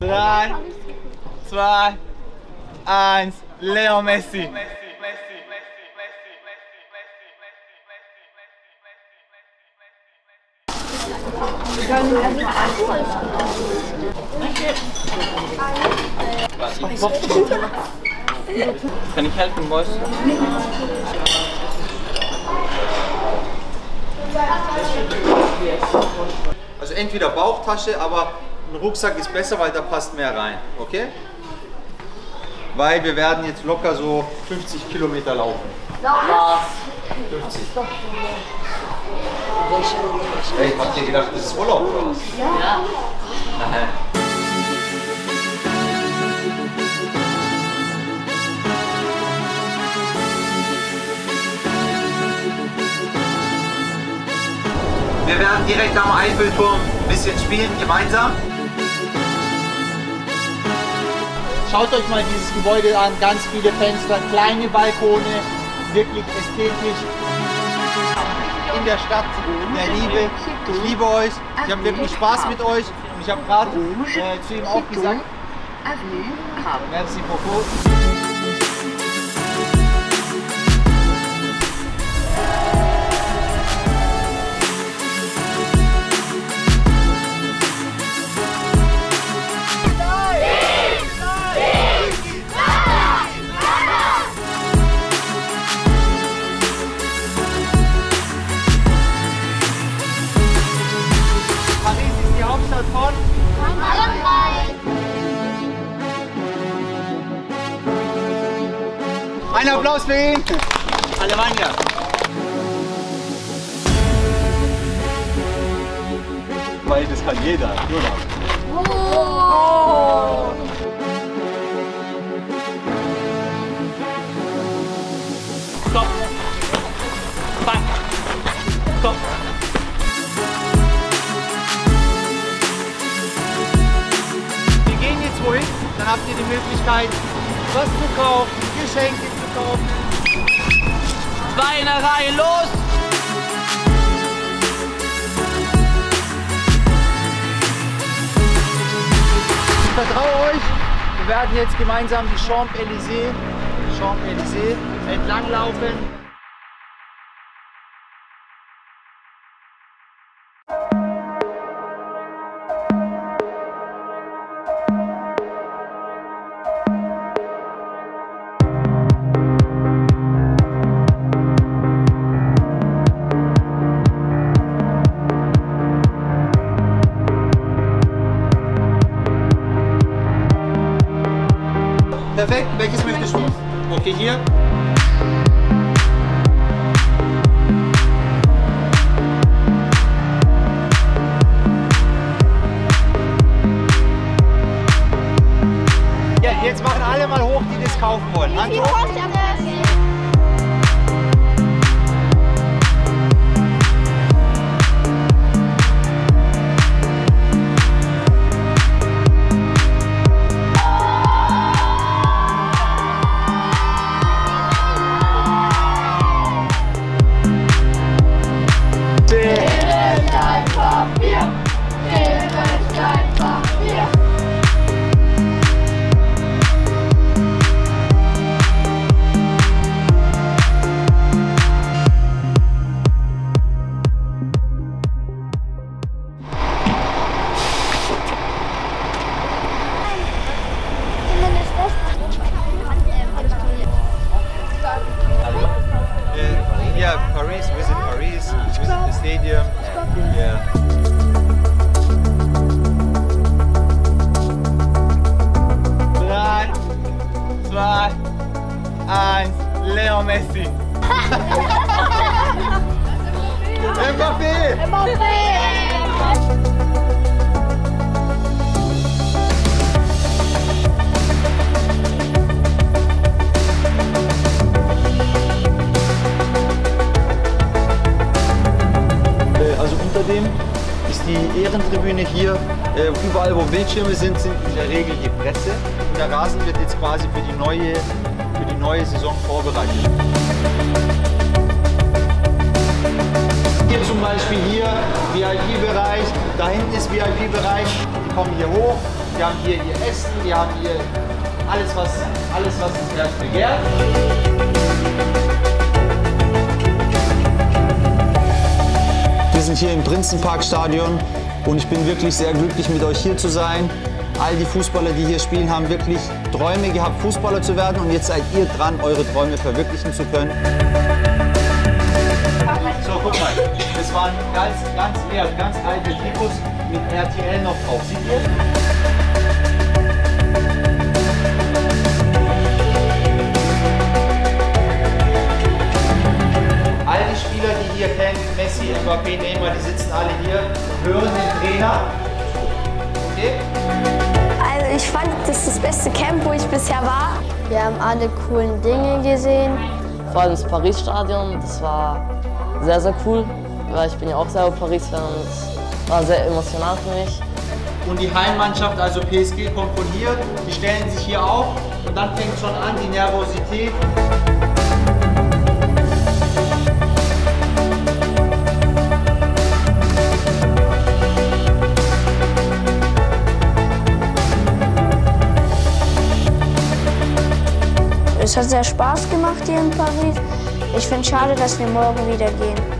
3, 2, 1, Leo Messi. Kann ich helfen, Boss? Also entweder Bauchtasche, aber ein Rucksack ist besser, weil da passt mehr rein, okay? Weil wir werden jetzt locker so 50 Kilometer laufen. Was? 50. Hey, habt ihr gedacht, das ist Urlaub oder was? Ja. Nein. Wir werden direkt am Eiffelturm ein bisschen spielen, gemeinsam. Schaut euch mal dieses Gebäude an, ganz viele Fenster, kleine Balkone, wirklich ästhetisch. In der Stadt der Liebe. Ich liebe euch, ich habe wirklich Spaß mit euch und ich habe gerade zu ihm auch gesagt, merci beaucoup. Von Frankreich. Ein Applaus für ihn! Alemania! Weil das kann jeder, Jonas. Oh. Stopp! Bang! Stopp! Wohin, dann habt ihr die Möglichkeit, was zu kaufen, Geschenke zu kaufen. Weinerei, los! Ich vertraue euch, wir werden jetzt gemeinsam die Champs-Élysées entlang laufen. Perfekt, welches möchtest du? Okay, hier. Ja, jetzt machen alle mal hoch, die das kaufen wollen. Hand hoch. Yeah, Paris, visit Paris, visit the stadium. Yeah. 3, 2, 1, Leo Messi. Mbappé! Also unter dem ist die Ehrentribüne hier. Überall wo Bildschirme sind, sind in der Regel die Presse. Und der Rasen wird jetzt quasi für die neue Saison vorbereitet. Hier zum Beispiel hier VIP-Bereich, da hinten ist VIP-Bereich. Die kommen hier hoch, die haben hier ihr Essen, die haben hier alles, was das Herz begehrt. Wir sind hier im Prinzenparkstadion und ich bin wirklich sehr glücklich, mit euch hier zu sein. All die Fußballer, die hier spielen, haben wirklich Träume gehabt, Fußballer zu werden, und jetzt seid ihr dran, eure Träume verwirklichen zu können. So, guck mal, das waren ganz alte Trikots mit RTL noch drauf. Seht ihr? All die Spieler, die ihr kennt, Messi, Mbappé, Neymar, die sitzen alle hier, hören den Trainer. Okay? Also ich fand, das ist das beste Camp, wo ich bisher war. Wir haben alle coolen Dinge gesehen. Vor allem das Paris-Stadion, das war sehr, sehr cool, weil ich bin ja auch selber Paris-Fan und es war sehr emotional für mich. Und die Heimmannschaft, also PSG, kommt von hier, die stellen sich hier auf und dann fängt schon an die Nervosität. Es hat sehr Spaß gemacht hier in Paris. Ich finde es schade, dass wir morgen wieder gehen.